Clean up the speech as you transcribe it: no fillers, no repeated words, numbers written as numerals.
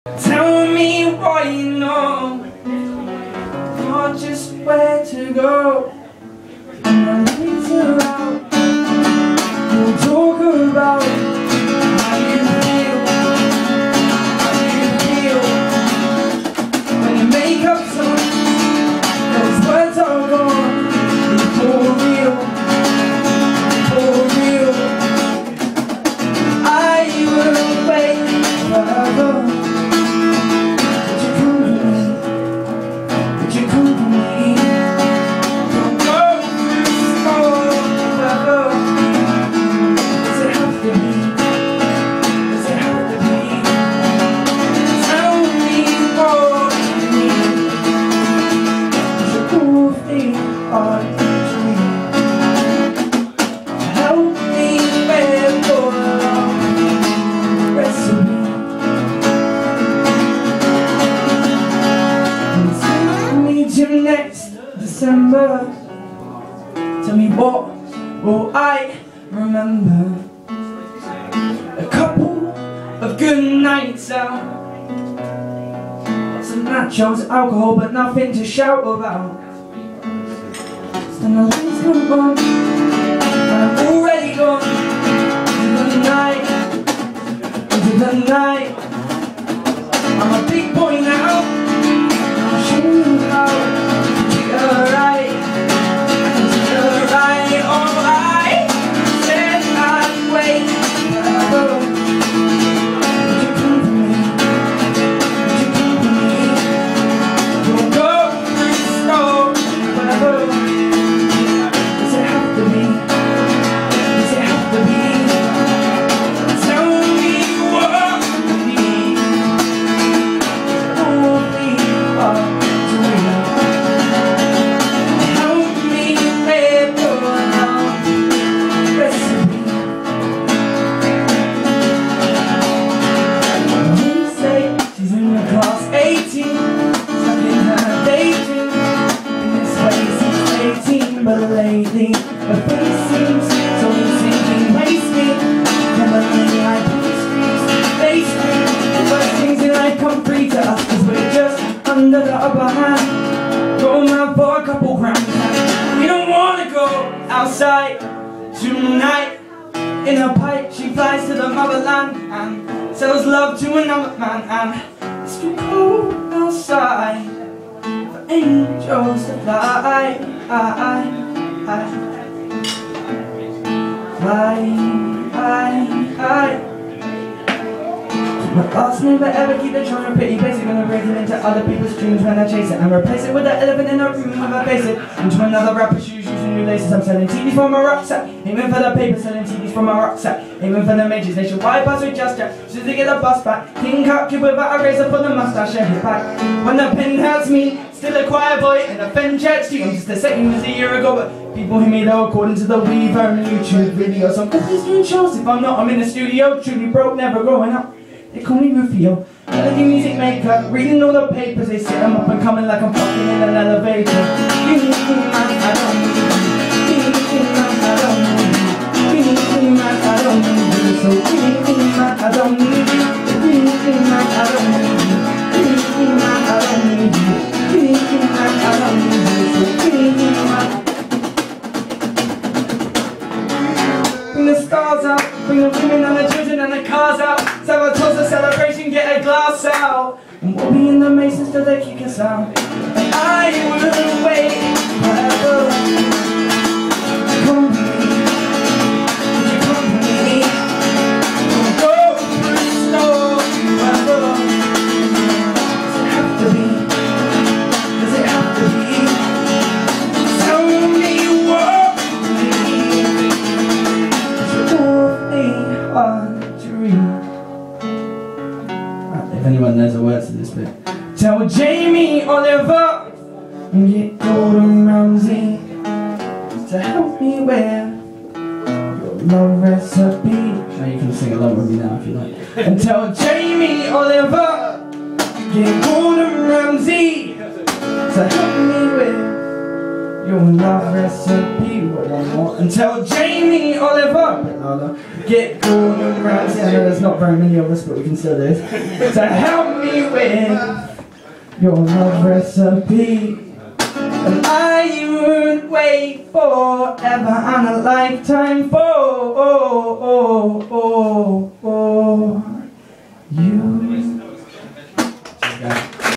Tell me what you know, not just where to go. When I leave you out, we'll talk about how you feel, when you make up songs, those words are gone. It's for real, for real. I will wait forever. Next December, tell me what will I remember? A couple of good nights out, lots of nachos, alcohol, but nothing to shout about. Then the lights come on, and I'm already gone into the night, into the night. I'm a big boy now. I'll show you how. But lately, the face seems so sinking, wasting. Gambling like pastries, they scream. The first things in life come free to us, cause we're just under the upper hand. Going out for a couple grams. We don't wanna go outside tonight. In her pipe, she flies to the motherland and sells love to another man. And it's too cold outside for angels to fly. My thoughts never ever keep the trying to pity. Basically gonna break it into other people's dreams when I chase it, and replace it with the elephant in the room when I face it into another rapper's shoes using new laces. I'm selling TVs from my rucksack, aiming for the paper, selling TVs from my rucksack, aiming for the majors. Nationwide bus with just jack, so they get the bus back. King cut kid without a razor for the mustache and hit back. When the pen hurts me, still a choir boy in a Fen church too. I'm just the same as a year ago, but people hear me though according to the Weaver and YouTube videos. I'm always doing shows. If I'm not, I'm in the studio, truly broke, never growing up. They call me Rufio, melody music maker, reading all the papers. They set them up and coming like I'm fucking in an elevator. You need me, man, I don't need you. You need me, man, I don't need you. You need me, man, I don't need you. So you need me, man, I don't need you. You need me, man, I don't need you. You need me, man, I don't need you. You need me, man, I don't need you. So you need me, man. Bring the stars out, bring the women and the children and the cars out. Let's have a toast of celebration, get a glass out. And we'll be in the Masons till they kick us out. And I will wait forever. Come with me, come with me. We'll go through the storm forever. Does it have to be? Does it have to be? Tell me what you need. It's awfully hard to read. If anyone knows the words to this bit. Tell Jamie Oliver and get Gordon Ramsay to help me with your love recipe. Now you can sing along with me now if you like. And tell Jamie Oliver, get Gordon Ramsay to help me with your love recipe. One more. And tell Jamie Oliver, get Gordon Ramsay. I know there's not very many of us, but we can still do it. So help me with your love recipe. And I would wait forever and a lifetime for